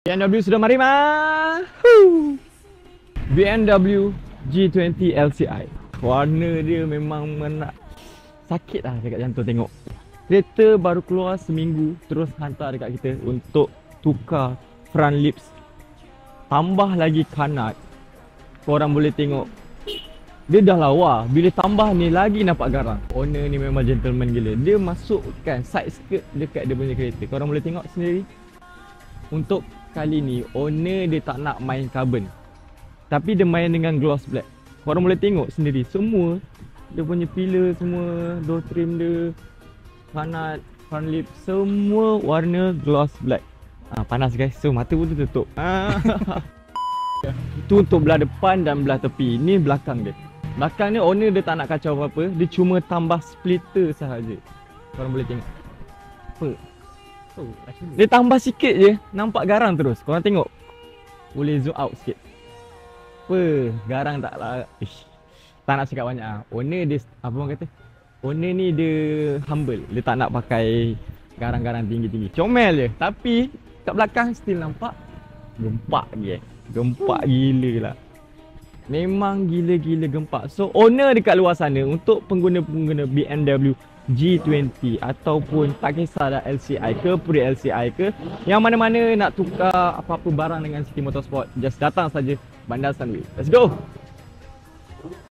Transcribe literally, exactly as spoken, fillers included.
B M W sudah mari mah. B M W G dua puluh L C I. Warna dia memang menak. Sakit lah dekat jantung tengok. Kereta baru keluar seminggu terus hantar dekat kita untuk tukar front lips. Tambah lagi kanat. Korang boleh tengok. Dia dah lawa. Bila tambah ni lagi nampak garang. Owner ni memang gentleman gila. Dia masukkan side skirt dekat dia punya kereta. Korang boleh tengok sendiri. Untuk kali ni owner dia tak nak main carbon, tapi dia main dengan gloss black. Korang boleh tengok sendiri. Semua dia punya pillar, semua door trim dia, kanat, front lip, semua warna gloss black. Ah, panas guys. So mata pun tutup. Ah. Itu untuk belah depan dan belah tepi. Ni belakang dia. Belakang ni owner dia tak nak kacau apa-apa. Dia cuma tambah splitter sahaja. Korang boleh tengok. Apa? Oh, dia tambah sikit je, nampak garang terus. Korang tengok. Boleh zoom out sikit. Apa? Garang tak lah. Ish. Tak nak cakap banyak lah. Owner dia, apa orang kata? Owner ni dia humble. Dia tak nak pakai garang-garang tinggi-tinggi. Comel je. Tapi kat belakang still nampak gempak je. Gempak gila lah. Memang gila-gila gempak. So owner dekat luar sana, untuk pengguna-pengguna B M W G dua puluh ataupun tak kisah dah L C I ke, pre L C I ke, yang mana-mana nak tukar apa-apa barang dengan City Motorsport, just datang saja Bandar Sunway. Let's go!